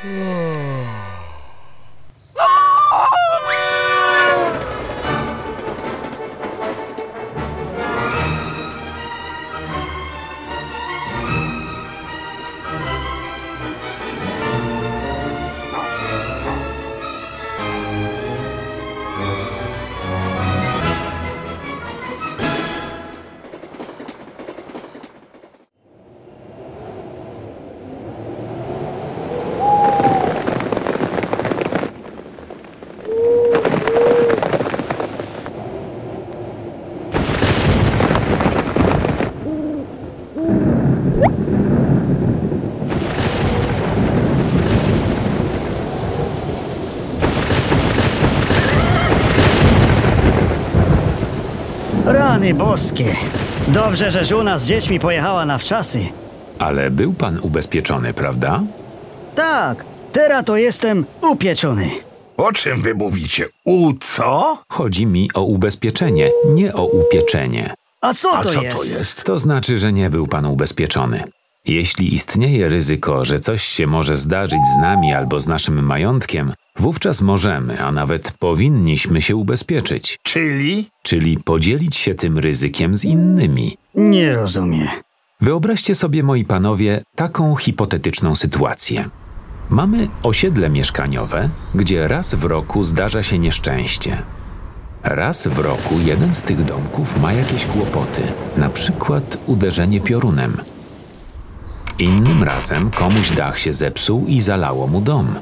Rany boskie. Dobrze, że żona z dziećmi pojechała na wczasy. Ale był pan ubezpieczony, prawda? Tak, teraz to jestem upieczony. O czym wy mówicie? Co? Chodzi mi o ubezpieczenie, nie o upieczenie. A co A to co jest? to jest? To znaczy, że nie był pan ubezpieczony. Jeśli istnieje ryzyko, że coś się może zdarzyć z nami albo z naszym majątkiem, wówczas możemy, a nawet powinniśmy się ubezpieczyć. Czyli podzielić się tym ryzykiem z innymi. Nie rozumiem. Wyobraźcie sobie, moi panowie, taką hipotetyczną sytuację. Mamy osiedle mieszkaniowe, gdzie raz w roku zdarza się nieszczęście. Raz w roku jeden z tych domków ma jakieś kłopoty, na przykład uderzenie piorunem. Innym razem komuś dach się zepsuł i zalało mu dom.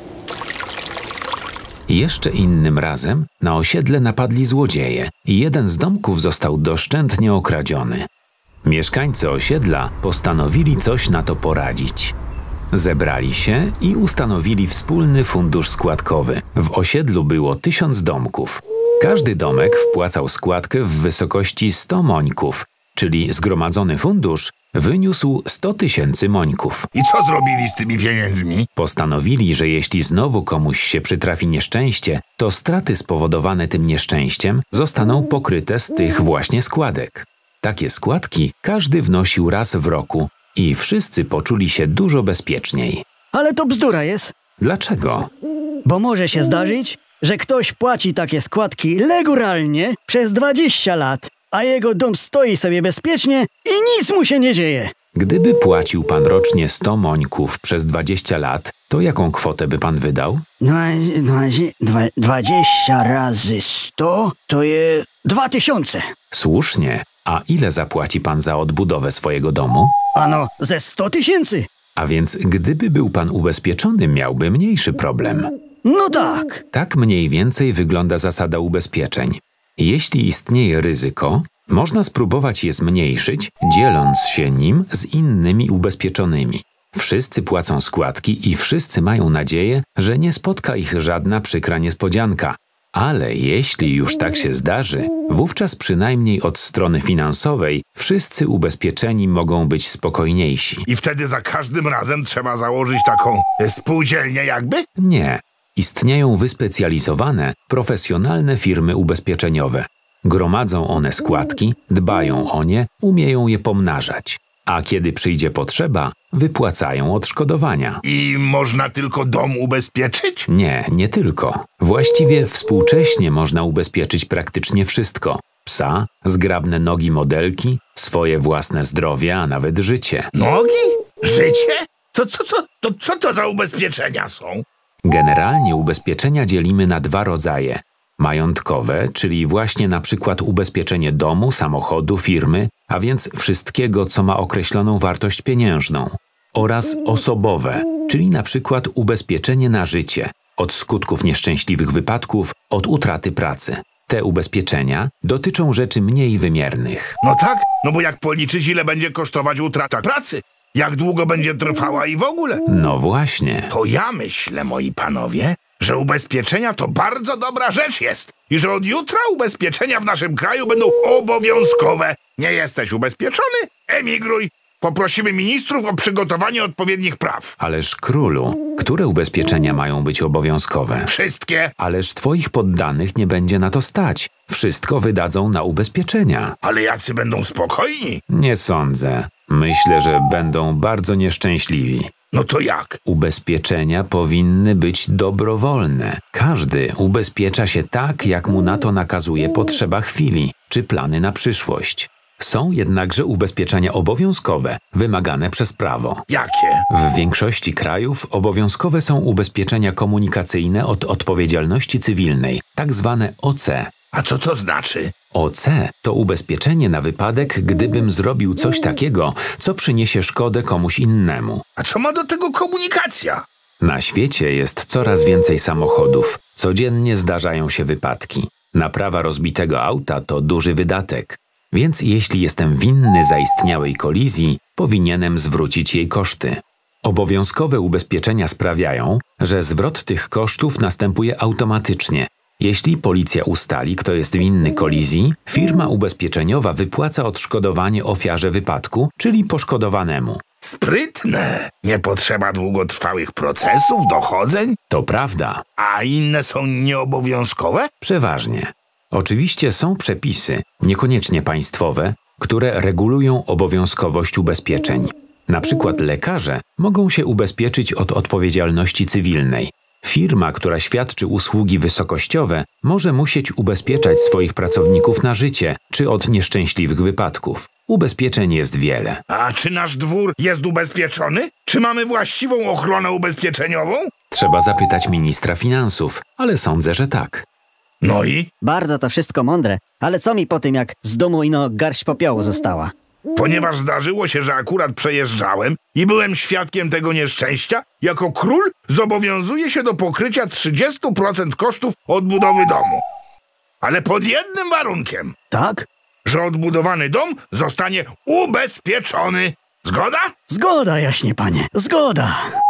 Jeszcze innym razem na osiedle napadli złodzieje i jeden z domków został doszczętnie okradziony. Mieszkańcy osiedla postanowili coś na to poradzić. Zebrali się i ustanowili wspólny fundusz składkowy. W osiedlu było 1000 domków. Każdy domek wpłacał składkę w wysokości 100 mońków, czyli zgromadzony fundusz wyniósł 100 000 mońków. i co zrobili z tymi pieniędzmi? Postanowili, że jeśli znowu komuś się przytrafi nieszczęście, to straty spowodowane tym nieszczęściem zostaną pokryte z tych właśnie składek. Takie składki każdy wnosił raz w roku i wszyscy poczuli się dużo bezpieczniej. Ale to bzdura jest, Dlaczego? bo może się zdarzyć, że ktoś płaci takie składki legalnie przez 20 lat, a jego dom stoi sobie bezpiecznie i nic mu się nie dzieje. Gdyby płacił pan rocznie 100 mońków przez 20 lat, to jaką kwotę by pan wydał? 20 razy 100 to jest 2000. Słusznie. A ile zapłaci pan za odbudowę swojego domu? Ano, ze 100 000. A więc gdyby był pan ubezpieczony, miałby mniejszy problem. No tak. Tak mniej więcej wygląda zasada ubezpieczeń. Jeśli istnieje ryzyko, można spróbować je zmniejszyć, dzieląc się nim z innymi ubezpieczonymi. Wszyscy płacą składki i wszyscy mają nadzieję, że nie spotka ich żadna przykra niespodzianka. Ale jeśli już tak się zdarzy, wówczas przynajmniej od strony finansowej wszyscy ubezpieczeni mogą być spokojniejsi. I wtedy za każdym razem trzeba założyć taką spółdzielnię jakby? Nie. Istnieją wyspecjalizowane, profesjonalne firmy ubezpieczeniowe. Gromadzą one składki, dbają o nie, umieją je pomnażać. A kiedy przyjdzie potrzeba, wypłacają odszkodowania. I można tylko dom ubezpieczyć? Nie, nie tylko. Właściwie współcześnie można ubezpieczyć praktycznie wszystko. Psa, zgrabne nogi modelki, swoje własne zdrowie, a nawet życie. Nogi? Życie? Co to za ubezpieczenia są? Generalnie ubezpieczenia dzielimy na 2 rodzaje. Majątkowe, czyli właśnie na przykład ubezpieczenie domu, samochodu, firmy, a więc wszystkiego, co ma określoną wartość pieniężną. Oraz osobowe, czyli na przykład ubezpieczenie na życie, od skutków nieszczęśliwych wypadków, od utraty pracy. Te ubezpieczenia dotyczą rzeczy mniej wymiernych. No tak, no bo jak policzyć, ile będzie kosztować utrata pracy? Jak długo będzie trwała i w ogóle? No właśnie. To ja myślę, moi panowie, że ubezpieczenia to bardzo dobra rzecz jest i że od jutra ubezpieczenia w naszym kraju będą obowiązkowe. Nie jesteś ubezpieczony? Emigruj. Poprosimy ministrów o przygotowanie odpowiednich praw. Ależ królu, które ubezpieczenia mają być obowiązkowe? Wszystkie. Ależ twoich poddanych nie będzie na to stać. Wszystko wydadzą na ubezpieczenia. Ale jacy będą spokojni? Nie sądzę. Myślę, że będą bardzo nieszczęśliwi. No to jak? Ubezpieczenia powinny być dobrowolne. Każdy ubezpiecza się tak, jak mu na to nakazuje potrzeba chwili czy plany na przyszłość. Są jednakże ubezpieczenia obowiązkowe, wymagane przez prawo. Jakie? W większości krajów obowiązkowe są ubezpieczenia komunikacyjne od odpowiedzialności cywilnej, tak zwane OC. A co to znaczy? OC to ubezpieczenie na wypadek, gdybym zrobił coś takiego, co przyniesie szkodę komuś innemu. A co ma do tego komunikacja? Na świecie jest coraz więcej samochodów. Codziennie zdarzają się wypadki. Naprawa rozbitego auta to duży wydatek. Więc jeśli jestem winny zaistniałej kolizji, powinienem zwrócić jej koszty. Obowiązkowe ubezpieczenia sprawiają, że zwrot tych kosztów następuje automatycznie. Jeśli policja ustali, kto jest winny kolizji, firma ubezpieczeniowa wypłaca odszkodowanie ofiarze wypadku, czyli poszkodowanemu. Sprytne! Nie potrzeba długotrwałych procesów, dochodzeń, To prawda, a inne są nieobowiązkowe? przeważnie. Oczywiście są przepisy, niekoniecznie państwowe, które regulują obowiązkowość ubezpieczeń. Na przykład lekarze mogą się ubezpieczyć od odpowiedzialności cywilnej. Firma, która świadczy usługi wysokościowe, może musieć ubezpieczać swoich pracowników na życie czy od nieszczęśliwych wypadków. Ubezpieczeń jest wiele. A czy nasz dwór jest ubezpieczony? Czy mamy właściwą ochronę ubezpieczeniową? Trzeba zapytać ministra finansów, ale sądzę, że tak. No i? Bardzo to wszystko mądre, ale co mi po tym, jak z domu ino garść popiołu została? Ponieważ zdarzyło się, że akurat przejeżdżałem i byłem świadkiem tego nieszczęścia, jako król zobowiązuję się do pokrycia 30% kosztów odbudowy domu. Ale pod jednym warunkiem, Tak? że odbudowany dom zostanie ubezpieczony. Zgoda? Zgoda, jaśnie panie, zgoda.